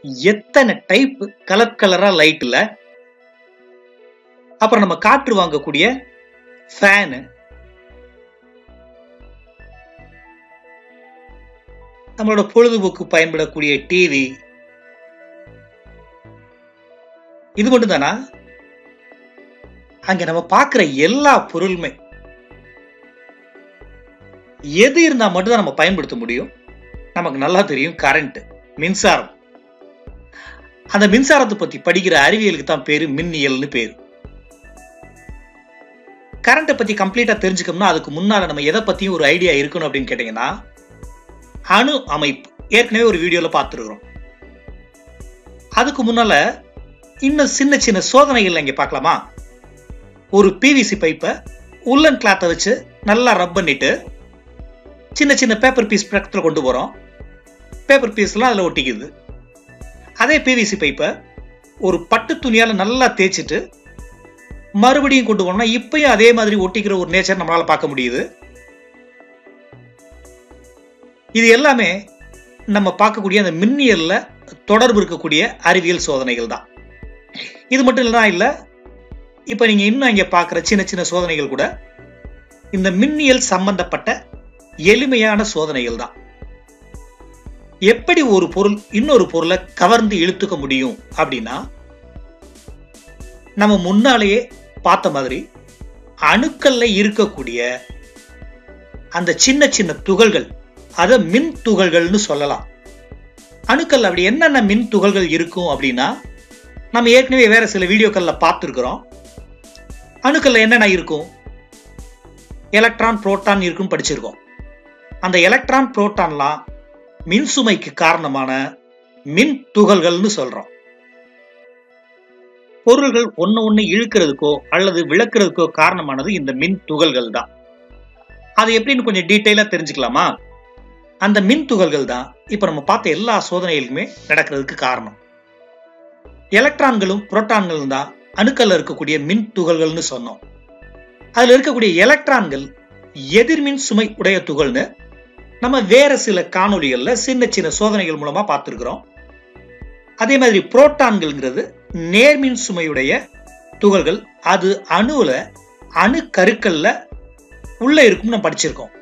எத்தனை type colour கலரா லைட்ல. அப்புறம் நம்ம காற்று வாங்கக்கூடிய ஃபேனு, நம்மளோட பொழுதுபோக்கு பயன்படக்கூடிய டிவி, இது மட்டும் தானா? அங்க நம்ம பார்க்கிற எல்லா பொருளுமே எது இருந்தா மட்டும் தான் நம்ம பயன்படுத்த முடியும். நமக்கு நல்லா தெரியும் கரண்ட், மின்சாரம். அந்த மின்சாரத்தை பத்தி படிக்கிற அறிவியலுக்கு தான் பேரு மின்னியல்னு பேரு. கரண்ட்டை பத்தி கம்ப்ளீட்டா தெரிஞ்சுக்கணும்னா அதுக்கு முன்னால நம்ம எதை பத்தியும் ஒரு ஐடியா இருக்கணும் அப்படின்னு கேட்டீங்கன்னா, அணு அமைப்பு ஏற்கனவே ஒரு வீடியோல பார்த்துருக்கிறோம். அதுக்கு முன்னால இன்னும் சின்ன சின்ன சோதனைகள் இங்க பார்க்கலாமா? ஒரு பிவிசி பைப்பை உள்ளன் கிளாத்தை வச்சு நல்லா ரப் பண்ணிட்டு சின்ன சின்ன பேப்பர் பீஸ் பக்கத்தில் கொண்டு போறோம். பேப்பர் பீஸ்லாம் அதில் ஒட்டிக்குது. அதே பிவிசி பைப்பை ஒரு பட்டு துணியால நல்லா தேய்ச்சிட்டு மறுபடியும் கொண்டு போனோம்னா இப்பயும் அதே மாதிரி ஒட்டிக்கிற ஒரு நேச்சர் நம்மளால பார்க்க முடியுது. இது எல்லாமே நம்ம பார்க்கக்கூடிய அந்த மின்னியல்ல தொடர்பு இருக்கக்கூடிய அறிவியல் சோதனைகள் தான். இது மட்டும் இல்ல, இப்ப நீங்க இன்னும் இங்க பார்க்கிற சின்ன சின்ன சோதனைகள் கூட இந்த மின்னியல் சம்பந்தப்பட்ட எளிமையான சோதனைகள் தான். எப்படி ஒரு பொருள் இன்னொரு பொருளை கவர்ந்து இழுத்துக்க முடியும் அப்படின்னா, நம்ம முன்னாலேயே பார்த்த மாதிரி அணுக்கள்ல இருக்கக்கூடிய அந்த சின்ன சின்ன துகள்கள், அத மின் துகள்கள்னு சொல்லலாம். அணுக்கள் அப்படி என்னென்ன மின் துகள்கள் இருக்கும் அப்படின்னா, நம்ம ஏற்கனவே வேற சில வீடியோக்கள்ல பார்த்துருக்கிறோம். அணுக்கள்ல என்னென்ன இருக்கும்? எலக்ட்ரான், புரோட்டான் இருக்குன்னு படிச்சிருக்கோம். அந்த எலக்ட்ரான், புரோட்டான்லாம் மின்சுமைக்கு காரணமான மின் துகள்கள்னு சொல்றோம். பொருள்கள் ஒன்னு இழுக்கிறதுக்கோ அல்லது விளக்குறதுக்கோ காரணமானது இந்த மின் துகள்கள் தான். அது எப்படின்னு கொஞ்சம் டீட்டெயிலா தெரிஞ்சுக்கலாமா? அந்த மின் துகள்கள் தான் இப்ப நம்ம பார்த்த எல்லா சோதனைகளுமே நடக்கிறதுக்கு காரணம். எலக்ட்ரான்களும் புரோட்டான்களும் தான் அணுக்கள்ல இருக்கக்கூடிய மின் துகள்கள்னு சொன்னோம். அதுல இருக்கக்கூடிய எலக்ட்ரான்கள் எதிர்மின் சுமை உடைய துகள்னு நம்ம வேற சில காணொளிகள்ல சின்ன சின்ன சோதனைகள் மூலமா பார்த்திருக்கிறோம். அதே மாதிரி புரோட்டான்கள்ங்கிறது நேர்மின் சுமையுடைய துகள்கள். அது அணுல அணு கருக்கள்ல உள்ள இருக்கும் நம்ம படிச்சிருக்கோம்.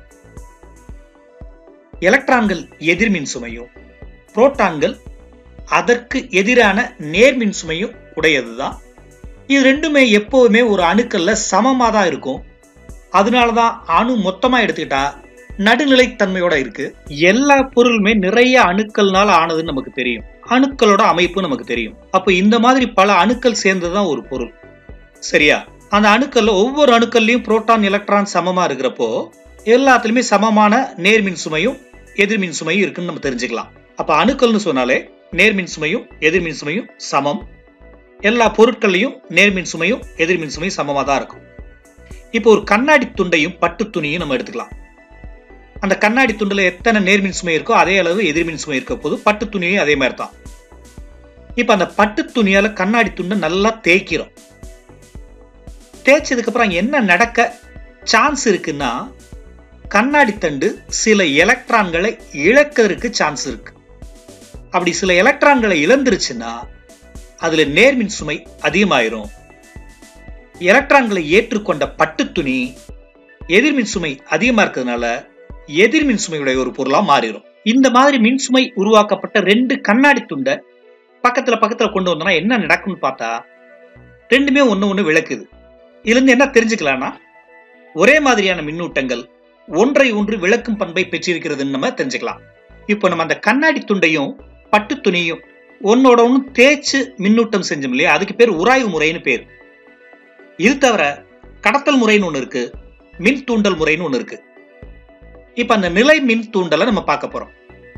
எலக்ட்ரான்கள் எதிர்மின் சுமையும் புரோட்டான்கள் அதற்கு எதிரான நேர்மின் சுமையும் உடையதுதான். இது ரெண்டுமே எப்பவுமே ஒரு அணுக்கள்ல சமமா தான் இருக்கும். அதனாலதான் அணு மொத்தமா எடுத்துக்கிட்டா நடுநிலை தன்மையோட இருக்கு. எல்லா பொருளுமே நிறைய அணுக்கள்னால ஆனதுன்னு நமக்கு தெரியும். அணுக்களோட அமைப்பு நமக்கு தெரியும். அப்ப இந்த மாதிரி பல அணுக்கள் சேர்ந்ததுதான் ஒரு பொருள். சரியா? அந்த அணுக்கள்ல ஒவ்வொரு அணுக்கள்லயும் புரோட்டான், எலக்ட்ரான் சமமா இருக்கிறப்போ எல்லாத்துலயுமே சமமான நேர்மின் சுமையும் எதிர்மின் சுமையும் இருக்குன்னு நம்ம தெரிஞ்சுக்கலாம். அப்ப அணுக்கள்னு சொன்னாலே நேர்மின் சுமையும் எதிர்மின் சுமையும் சமம். எல்லா பொருட்கள்லையும் நேர்மின் சுமையும் எதிர்மின் சுமையும் சமமா தான் இருக்கும். இப்போ ஒரு கண்ணாடி துண்டையும் பட்டு துணியும் நம்ம எடுத்துக்கலாம். அந்த கண்ணாடி துண்டுல எத்தனை நேர்மின் சுமை இருக்கோ அதே அளவு எதிர்மின் சுமை இருக்க போது பட்டு துணியும் அதே மாதிரி தான். இப்ப அந்த பட்டு துணியால கண்ணாடி துண்டை நல்லா தேய்க்கிறோம். தேய்ச்சதுக்கு அப்புறம் என்ன நடக்க சான்ஸ் இருக்குன்னா, கண்ணாடி தண்டு சில எலக்ட்ரான்களை இழக்கிறதுக்கு சான்ஸ் இருக்கு. அப்படி சில எலக்ட்ரான்களை இழந்துருச்சுன்னா அதுல நேர்மின் சுமை அதிகமாயிரும். எலக்ட்ரான்களை ஏற்றுக்கொண்ட பட்டு துணி எதிர்மின் சுமை அதிகமா இருக்கிறதுனால எதிர்மின் சுமையுடைய ஒரு பொருளா மாறிடும். இந்த மாதிரி மின்சுமை உருவாக்கப்பட்ட ரெண்டு கண்ணாடி துண்டை பக்கத்துல பக்கத்துல கொண்டு வந்தோம்னா என்ன நடக்கும்னு பார்த்தா, ரெண்டுமே ஒண்ணு விளக்குது. இதுல இருந்து என்ன தெரிஞ்சுக்கலாம்னா, ஒரே மாதிரியான மின்னூட்டங்கள் ஒன்றை ஒன்று விளக்கும் பண்பை பெற்றிருக்கிறதுன்னு நம்ம தெரிஞ்சுக்கலாம். இப்போ நம்ம அந்த கண்ணாடி துண்டையும் பட்டு துணியும் ஒன்னோட ஒன்னு தேய்ச்சு மின்னூட்டம் செஞ்சோம் இல்லையா, அதுக்கு பேர் உராய்வு முறைன்னு பேர். இது தவிர கடத்தல் முறைன்னு ஒண்ணு இருக்கு, மின் தூண்டல் முறைன்னு ஒண்ணு இருக்கு. இப்ப அந்த நிலை மின் தூண்டலை நம்ம பார்க்க போறோம்.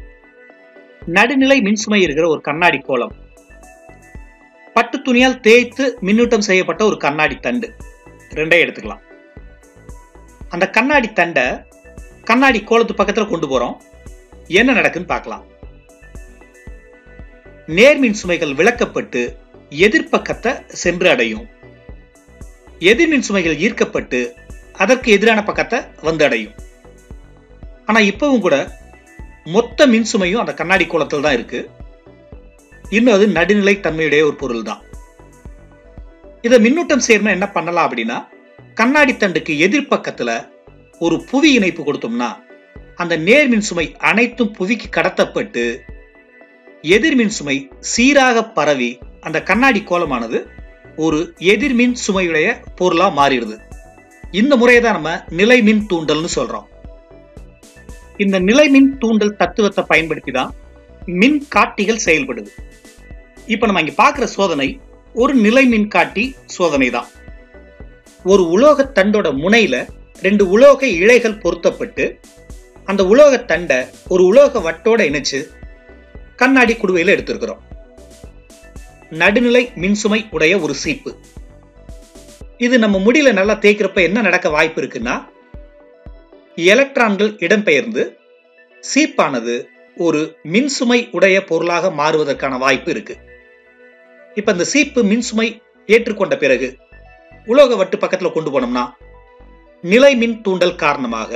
நடுநிலை மின்சுமை இருக்கிற ஒரு கண்ணாடி கோளம், பட்டு துணியால் தேய்த்து மின்னூட்டம் செய்யப்பட்ட ஒரு கண்ணாடி தண்டு, ரெண்டையும் எடுத்துக்கலாம். அந்த கண்ணாடி தண்டை கண்ணாடி கோளத்து பக்கத்துல கொண்டு போறோம். என்ன நடக்குன்னு பார்க்கலாம். நேர்மின் சுமைகள் விளக்கப்பட்டு எதிர்ப்பக்கத்தை சென்று அடையும். எதிர்மின் சுமைகள் ஈர்க்கப்பட்டு அதற்கு எதிரான பக்கத்தை வந்து அடையும். ஆனா இப்பவும் கூட மொத்த மின்சுமையும் அந்த கண்ணாடி கோளத்தில் தான் இருக்கு. இன்னும் அது நடுநிலை தன்மையுடைய ஒரு பொருள் தான். இதை மின்னூட்டம் சேர்மா என்ன பண்ணலாம் அப்படின்னா, கண்ணாடி தண்டுக்கு எதிர்பக்கத்துல ஒரு புவி இணைப்பு கொடுத்தோம்னா அந்த நேர்மின் சுமை அனைத்தும் புவிக்கு கடத்தப்பட்டு எதிர்மின் சுமை சீராக பரவி அந்த கண்ணாடி கோலமானது ஒரு எதிர்மின் சுமையுடைய பொருளா மாறிடுது. இந்த முறையை தான் நம்ம நிலைமின் தூண்டல்னு சொல்றோம். இந்த நிலைமின் தூண்டல் தத்துவத்தை பயன்படுத்தி தான் மின் காட்டிகள் செயல்படுது. இப்ப நம்ம இங்க பார்க்கிற சோதனை ஒரு நிலைமின் காட்டி சோதனை தான். ஒரு உலோக தண்டோட முனையில 2 உலோக இழைகள் பொருத்தப்பட்டு அந்த உலோக தண்டை ஒரு உலோக வட்டோட இணைச்சு கண்ணாடி குடுவையில எடுத்திருக்கிறோம். நடுநிலை மின்சுமை உடைய ஒரு சீப்பு. இது நம்ம முடியல நல்லா தேய்க்கிறப்ப என்ன நடக்க வாய்ப்பு இருக்குன்னா, எலக்ட்ரான்கள் இடம்பெயர்ந்து சீப்பானது ஒரு மின்சுமை உடைய பொருளாக மாறுவதற்கான வாய்ப்பு இருக்கு. இப்ப இந்த சீப்பு மின்சுமை ஏற்றுக்கொண்ட பிறகு உலோக வட்டு பக்கத்துல கொண்டு போனோம்னா நிலை மின் தூண்டல் காரணமாக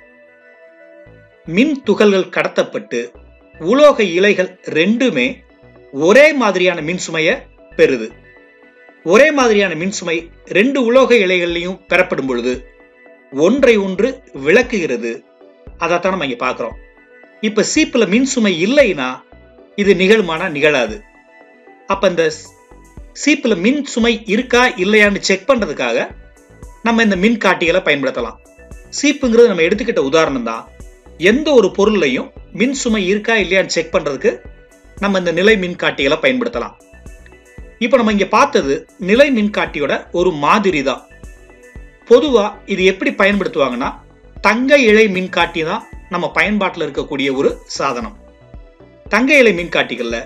மின் துகள்கள் கடத்தப்பட்டு உலோக இழைகள் ரெண்டுமே ஒரே மாதிரியான மின்சுமைய பெறுது. ஒரே மாதிரியான மின்சுமை 2 உலோக இழைகள்லையும் பெறப்படும் பொழுது ஒன்றை ஒன்று விளக்குகிறது. அதைத்தான் நம்ம இங்க பார்க்கிறோம். இப்ப சீப்புல மின்சுமை இல்லைன்னா இது நிகழுமானா நிகழாது. அப்ப இந்த சீப்புல மின் சுமை இருக்கா இல்லையான்னு செக் பண்றதுக்காக நம்ம இந்த மின் காட்டிகளை பயன்படுத்தலாம். சீப்புங்கிறது நம்ம எடுத்துக்கிட்ட உதாரணம் தான். எந்த ஒரு பொருளையும் மின் சுமை இருக்கா இல்லையான்னு செக் பண்றதுக்கு நம்ம இந்த நிலை மின் காட்டிகளை பயன்படுத்தலாம். இப்ப நம்ம இங்க பார்த்தது நிலை மின்காட்டியோட ஒரு மாதிரி தான். பொதுவா இது எப்படி பயன்படுத்துவாங்கன்னா, தங்க இழை மின்காட்டி தான் நம்ம பயன்பாட்டில் இருக்கக்கூடிய ஒரு சாதனம். தங்க இழை மின்காட்டிகள்ல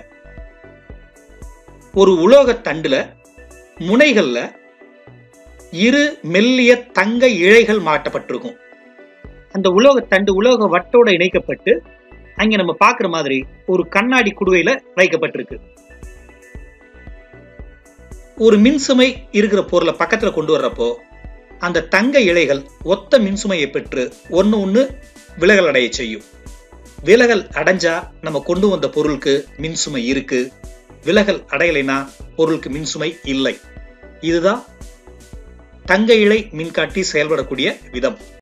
ஒரு உலோக தண்டுல முனைகள்ல 2 மெல்லிய தங்க இழைகள் மாட்டப்பட்டிருக்கும். அந்த உலோக தண்டு உலோக வட்டோட இணைக்கப்பட்டு அங்க நம்ம பார்க்கிற மாதிரி ஒரு கண்ணாடி குடுவையில வைக்கப்பட்டிருக்கு. ஒரு மின்சுமை இருக்கிற பொருளை பக்கத்துல கொண்டு வர்றப்போ அந்த தங்க இழைகள் ஒத்த மின்சுமையை பெற்று ஒன்னு விலகல் அடைய செய்யும். விலகல் அடைஞ்சா நம்ம கொண்டு வந்த பொருளுக்கு மின்சுமை இருக்கு, விலகல் அடையலைனா பொருளுக்கு மின்சுமை இல்லை. இதுதான் தங்க இழை மின்காட்டி செயல்படக்கூடிய விதம்.